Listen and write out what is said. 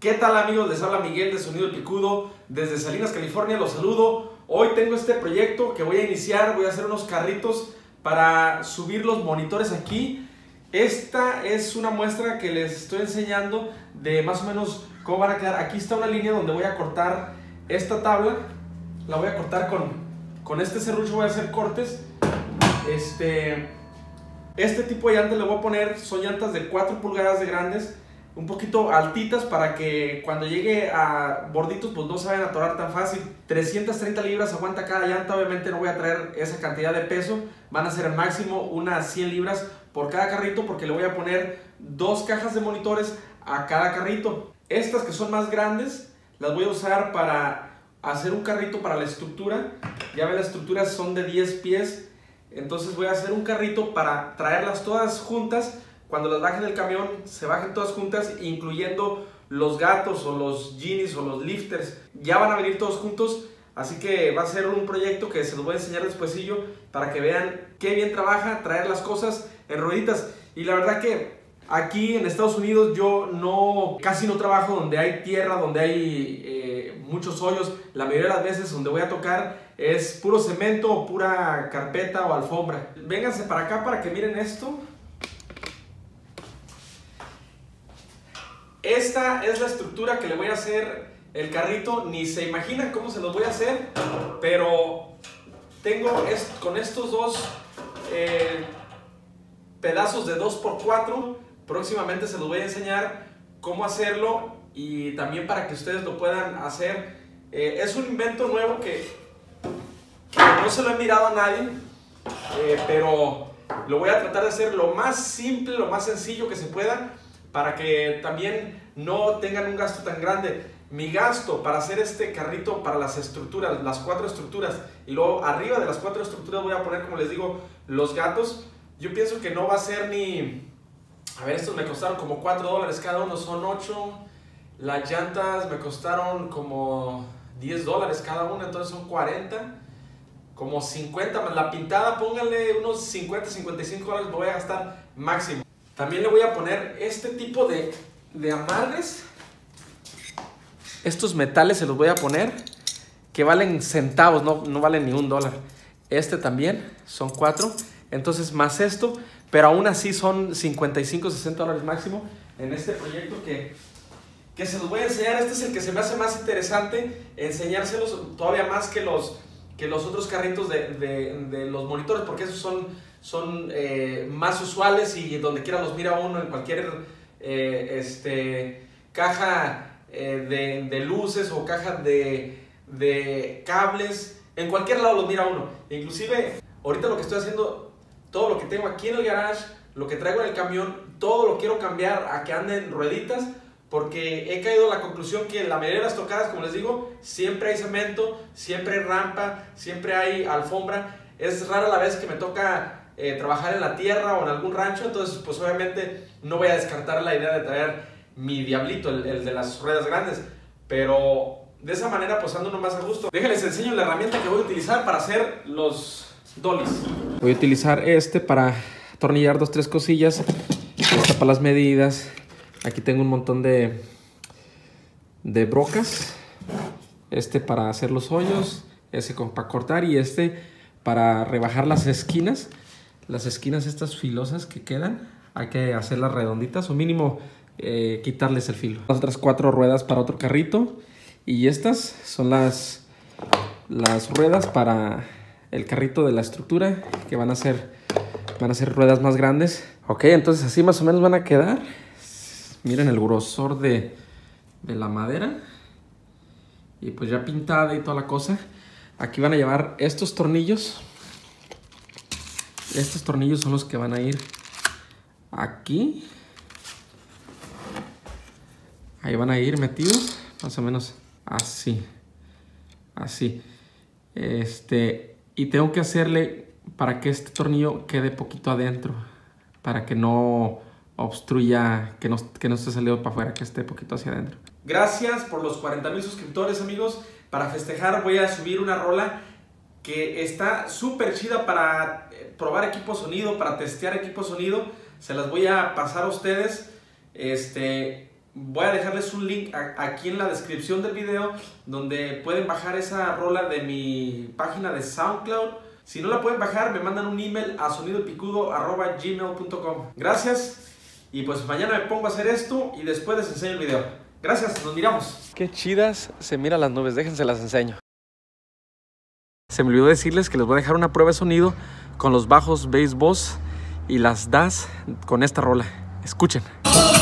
¿Qué tal, amigos? Les habla Miguel de Sonido El Picudo desde Salinas, California. Los saludo. Hoy tengo este proyecto que voy a iniciar. Voy a hacer unos carritos para subir los monitores aquí. Esta es una muestra que les estoy enseñando de más o menos cómo van a quedar. Aquí está una línea donde voy a cortar esta tabla. La voy a cortar con este serrucho. Voy a hacer cortes. Este tipo de llantas le voy a poner, son llantas de 4 pulgadas de grandes, un poquito altitas para que cuando llegue a borditos pues no se vayan a atorar tan fácil. 330 libras aguanta cada llanta. Obviamente no voy a traer esa cantidad de peso, van a ser máximo unas 100 libras por cada carrito, porque le voy a poner 2 cajas de monitores a cada carrito. Estas que son más grandes las voy a usar para hacer un carrito para la estructura. Ya ven, las estructuras son de 10 pies, entonces voy a hacer un carrito para traerlas todas juntas. Cuando las bajen del camión, se bajen todas juntas, incluyendo los gatos o los genies o los lifters. Ya van a venir todos juntos, así que va a ser un proyecto que se los voy a enseñar despuesillo para que vean qué bien trabaja traer las cosas en rueditas. Y la verdad que aquí en Estados Unidos yo casi no trabajo donde hay tierra, donde hay muchos hoyos. La mayoría de las veces donde voy a tocar es puro cemento o pura carpeta o alfombra. Vénganse para acá para que miren esto. Esta es la estructura que le voy a hacer el carrito. Ni se imaginan cómo se los voy a hacer, pero tengo con estos dos pedazos de 2x4. Próximamente se los voy a enseñar cómo hacerlo y también para que ustedes lo puedan hacer. Es un invento nuevo que no se lo he mirado a nadie, pero lo voy a tratar de hacer lo más simple, lo más sencillo que se pueda, para que también no tengan un gasto tan grande. Mi gasto para hacer este carrito para las estructuras, las 4 estructuras, y luego arriba de las 4 estructuras voy a poner, como les digo, los gatos. Yo pienso que no va a ser ni... A ver, estos me costaron como $4 cada uno, son 8. Las llantas me costaron como $10 cada una, entonces son 40. Como 50 más la pintada, pónganle unos 50, $55 me voy a gastar máximo. También le voy a poner este tipo de amarres. Estos metales se los voy a poner, que valen centavos, no valen ni $1. Este también, son 4. Entonces más esto, pero aún así son 55, $60 máximo en este proyecto que se los voy a enseñar. Este es el que se me hace más interesante, enseñárselos todavía más que los otros carritos de los monitores, porque esos son más usuales y donde quiera los mira uno, en cualquier caja de luces o caja de cables, en cualquier lado los mira uno. Inclusive ahorita lo que estoy haciendo, todo lo que tengo aquí en el garage, lo que traigo en el camión, todo lo quiero cambiar a que ande en rueditas, porque he caído a la conclusión que la mayoría de las tocadas, como les digo, siempre hay cemento, siempre hay rampa, siempre hay alfombra. Es rara la vez que me toca trabajar en la tierra o en algún rancho, entonces pues obviamente no voy a descartar la idea de traer mi diablito, el de las ruedas grandes, pero de esa manera pues ando uno más a gusto. Déjenles enseño la herramienta que voy a utilizar para hacer los dollies. Voy a utilizar para atornillar 2-3 cosillas, esta para las medidas. Aquí tengo un montón de brocas, para hacer los hoyos, para cortar, y para rebajar las esquinas estas filosas que quedan. Hay que hacerlas redonditas o mínimo quitarles el filo. Las otras 4 ruedas para otro carrito, y estas son las ruedas para el carrito de la estructura, que van a ser ruedas más grandes. Ok, entonces así más o menos van a quedar. Miren el grosor de la madera, y pues ya pintada y toda la cosa. Aquí van a llevar estos tornillos. Estos tornillos son los que van a ir aquí. Ahí van a ir metidos, más o menos así. Así. Y tengo que hacerle para que este tornillo quede poquito adentro, para que no obstruya, que no esté saliendo para afuera, que esté poquito hacia adentro. Gracias por los 40,000 suscriptores, amigos. Para festejar voy a subir una rola que está súper chida para probar equipo sonido, para testear equipo sonido. Se las voy a pasar a ustedes. Voy a dejarles un link aquí en la descripción del video donde pueden bajar esa rola de mi página de SoundCloud. Si no la pueden bajar, me mandan un email a sonidopicudo@gmail.com. Gracias, y pues mañana me pongo a hacer esto y después les enseño el video. Gracias, nos miramos. Qué chidas se miran las nubes, déjense las enseño. Se me olvidó decirles que les voy a dejar una prueba de sonido con los bajos Bass Boss y las DAS con esta rola. Escuchen.